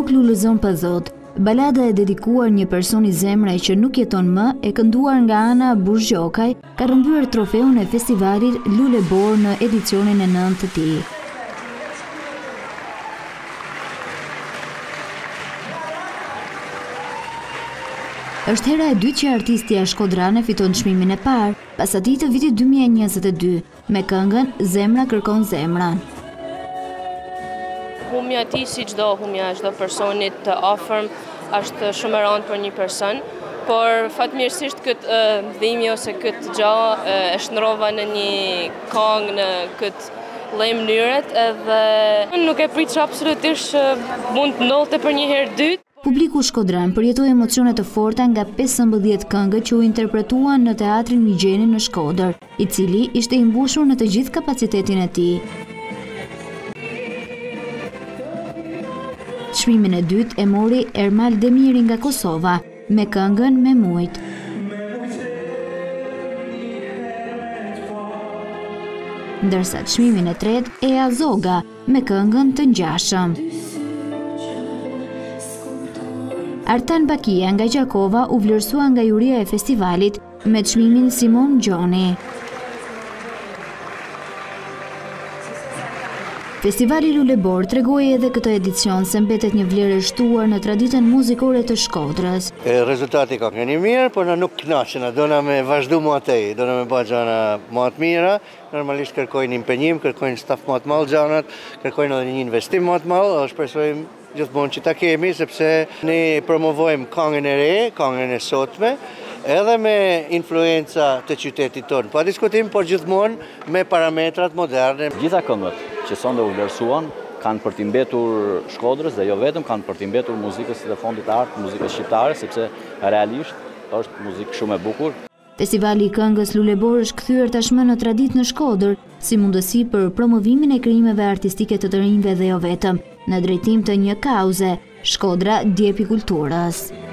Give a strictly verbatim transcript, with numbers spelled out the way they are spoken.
Nuk lullëzon pa zot. Balada e dedikuar një personi zemraj që nuk jeton më, e kënduar nga Ana Burgjokaj, ka rëmbyer trofeun e festivalit Lule Bor në edicionin e nëntë të tij. Është hera e dytë që artistja shkodrane fiton çmimin e parë, pas atij të vitit dy mijë e njëzet e dy, me këngën Zemra kërkon zemran. Humja ti si çdo humja çdo personit të afërm është shumë e rëndë për një person, por fatmirësisht këtë dhimbje ose këtë gjë e shndrova në një këngë në këtë lloj mënyret edhe nuk e pritësha absolutisht që mund të ndodhte për një herë dytë. Publiku shkodran përjetoi emocione të forta nga pesëmbëdhjetë këngët që u interpretuan në teatrin Migjeni në Shkodër, i cili ishte i mbushur në të gjithë kapacitetin e tij. Çmimin e dytë e mori Ermal Demiri nga Kosova me këngën Me Mujt. Ndërsa çmimin e tretë Ea Zoga me këngën Të Ngjashëm. Artan Bakia nga Gjakova u vlerësua nga juria e festivalit me çmimin Simon Gjoni. Festivali Lule Bor tregoi edhe këtë edicion se mbetet një vlerë e shtuar në traditën muzikore të Shkodrës. Rezultati ka qenë i mirë, por na nuk kënaqen, na dona me vazhdu më atej, dona me bëj gjëra më të mira. Normalisht kërkojnë impenjim, kërkojnë staf më të madh gjanat, kërkojnë edhe një investim më të madh, shpresojmë gjithmonë që ta kemi, sepse ne promovojmë këngën e re, këngën e sotme, edhe me influenca të qytetit tonë. Pa diskutim, por gjithmonë me parametrat moderne. Gjitha këngët që sonde u vlerësuan kanë për t'i mbetur Shkodrës dhe jo vetëm, kanë për t'i mbetur muzikës dhe fondit të artë, muzikës shqiptare, sepse realisht është muzikë shumë e bukur. Festivali i këngës Lule Bor është kthyer tashmë në traditë në Shkodër, si mundësi për promovimin e krijimeve artistike të të rinjve dhe jo vetëm, në drejtim të një kauze, Shkodra Djepi Kulturës.